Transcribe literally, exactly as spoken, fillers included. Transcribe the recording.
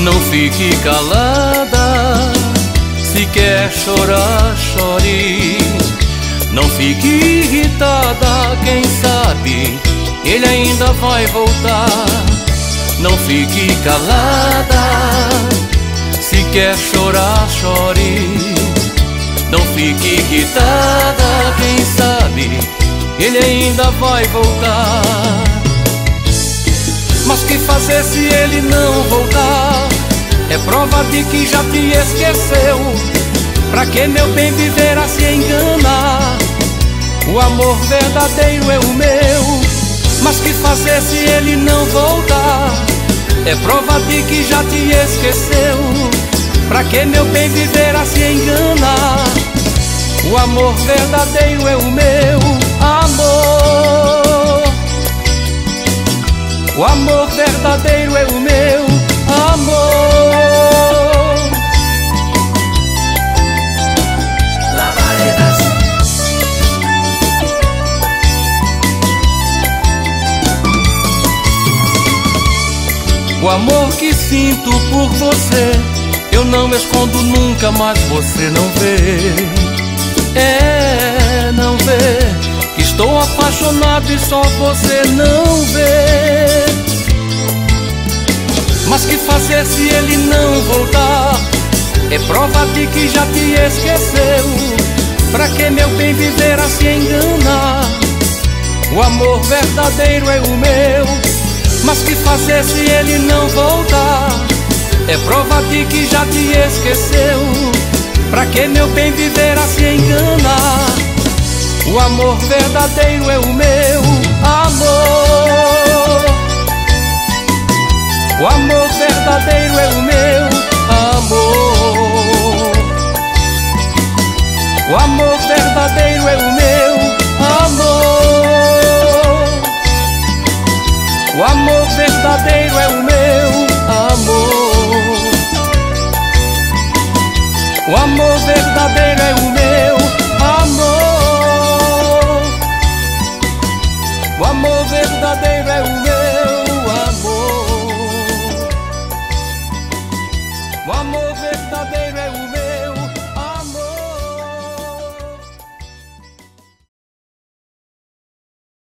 Não fique calada, se quer chorar, chore. Não fique irritada, quem sabe ele ainda vai voltar. Não fique calada, se quer chorar, chore. Não fique irritada, quem sabe ele ainda vai voltar. Mas que fazer se ele não voltar? É prova de que já te esqueceu. Pra que, meu bem, viver a se enganar? O amor verdadeiro é o meu. Mas que fazer se ele não voltar? É prova de que já te esqueceu. Pra que, meu bem, viver a se enganar? O amor verdadeiro é o meu amor. O amor verdadeiro é o meu amor. Lavaredas. O amor que sinto por você eu não escondo nunca, mas você não vê. É, não vê que estou apaixonado e só você não vê. Mas que fazer se ele não voltar? É prova de que já te esqueceu. Pra que, meu bem, viver a se enganar? O amor verdadeiro é o meu. Mas que fazer se ele não voltar? É prova de que já te esqueceu. Pra que, meu bem, viver a se enganar? O amor verdadeiro é o meu amor. O amor verdadeiro é o meu amor. O amor verdadeiro é o meu amor. O amor verdadeiro é o meu amor. O amor verdadeiro é o meu amor. O amor verdadeiro é o meu